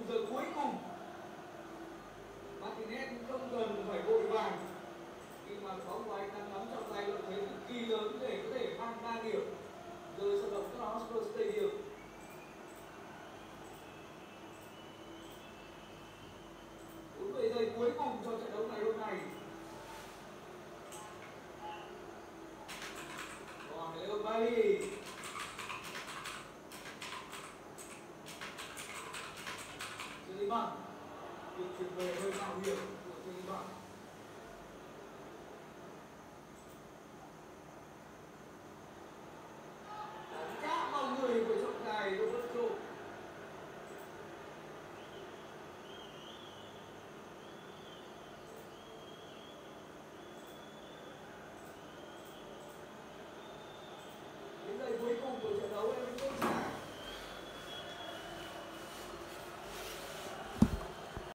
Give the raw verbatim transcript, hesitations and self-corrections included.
khung giờ cuối cùng. Martinez cũng không cần phải vội vàng khi mà bóng của anh đang nắm trong tay lợi thế cực kỳ lớn để có thể mang ba điểm rời sân vận động Hotspur Stadium. bốn mươi giây cuối cùng cho trận đấu ngày hôm nay. Còn Leo Bailly Suleiman được chuyển về hơi mạo hiểm của Suleiman.